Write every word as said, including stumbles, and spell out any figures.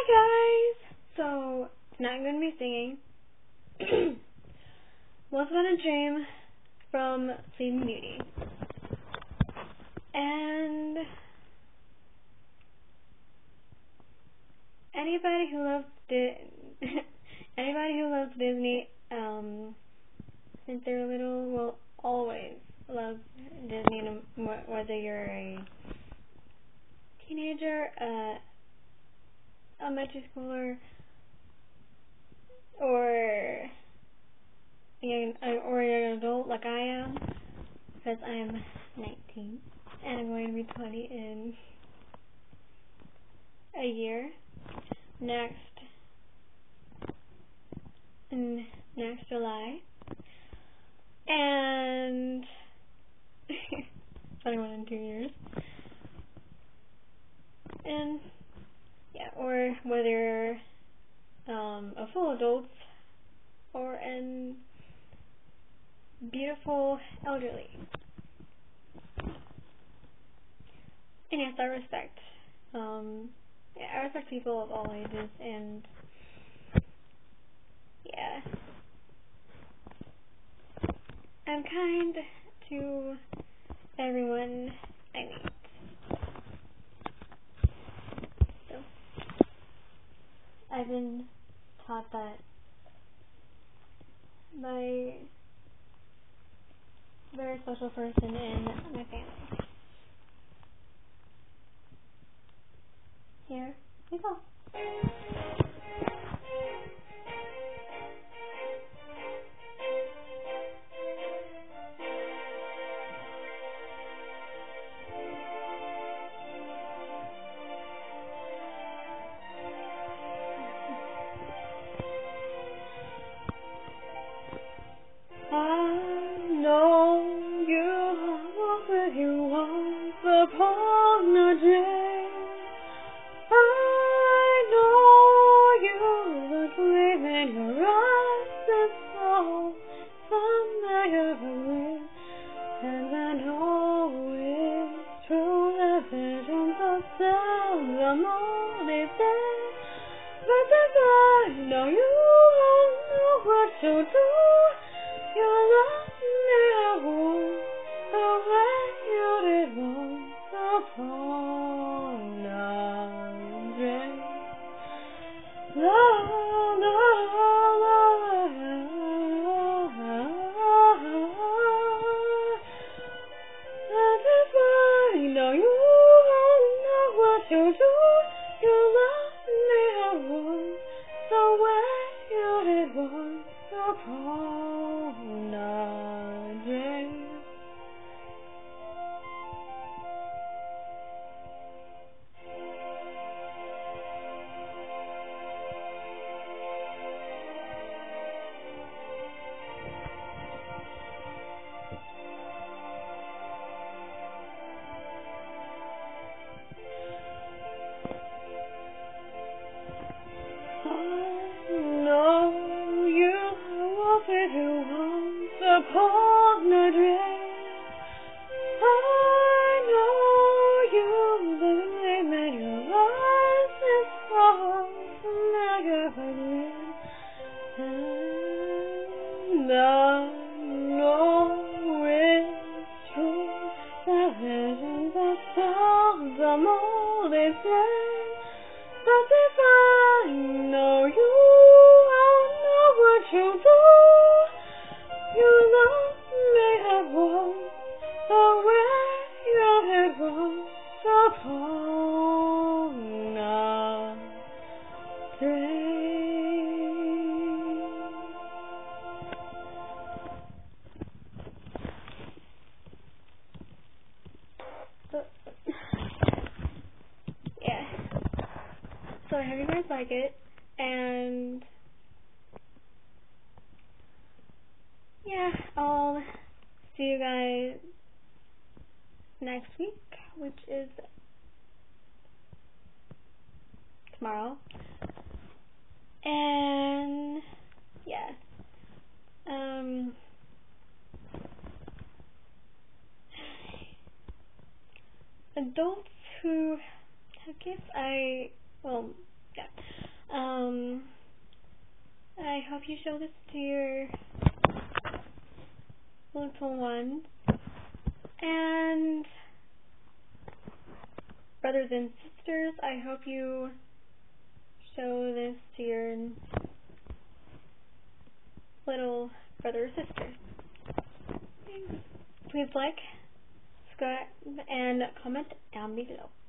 Hi guys! So, tonight I'm going to be singing Once Upon a Dream from Sleeping Beauty. And anybody who loves Di- anybody who loves Disney um, since they're little will always love Disney, no, whether you're a teenager, uh, elementary schooler, or young, or you're an adult like I am, because I'm nineteen and I'm going to be twenty in a year. Next, in next July, and twenty-one in two years, and yeah, or whether you're um, a full adult or an beautiful elderly. And yes, I respect, um, yeah, I respect people of all ages, and yeah, I'm kind to everyone I meet. So, I've been taught that by a very special person in my family. Here we go. I know you were pretty once upon a day. I know you look in your eyes and so someday you'll win. And I know it's true that visions of sound are more they say. But if I know you won't know what to do. You love me, I won't, the way you did once upon a dream. La, la, la, and if I know you won't know what to do, you love me, I won't, the way you did once upon a dream. I know you walked into once upon a dream. I know you literally made your eyes this far from magazine. And I know it's true that visions of stars are more they say. But if I know you, I'll know what you do. You love me, I won't, the way you did once upon a dream. So, yeah. So I hope you guys like it, and yeah, I'll see you guys next week, which is tomorrow. And yeah, um, adults who have kids, I, well, yeah. Um, I hope you show this to your little ones. And brothers and sisters, I hope you show this to your little brother or sister. Please like, subscribe, and comment down below.